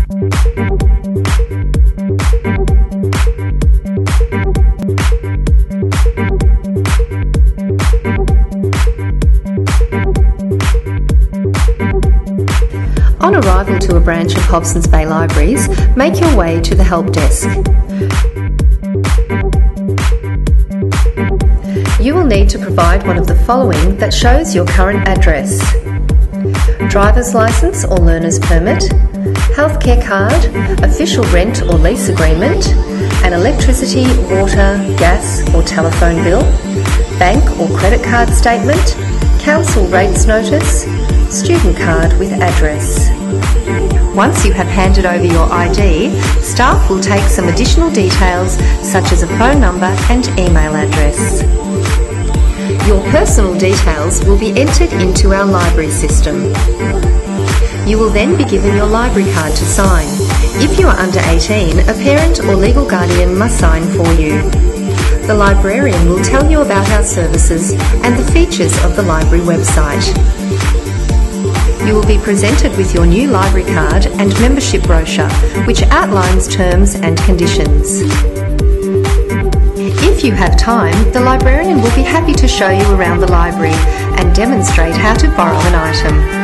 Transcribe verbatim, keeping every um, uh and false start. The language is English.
On arrival to a branch of Hobsons Bay Libraries, make your way to the help desk. You will need to provide one of the following that shows your current address: driver's licence or learner's permit, healthcare card, official rent or lease agreement, an electricity, water, gas or telephone bill, bank or credit card statement, council rates notice, student card with address. Once you have handed over your I D, staff will take some additional details such as a phone number and email address. Your personal details will be entered into our library system. You will then be given your library card to sign. If you are under eighteen, a parent or legal guardian must sign for you. The librarian will tell you about our services and the features of the library website. You will be presented with your new library card and membership brochure, which outlines terms and conditions. If you have time, the librarian will be happy to show you around the library and demonstrate how to borrow an item.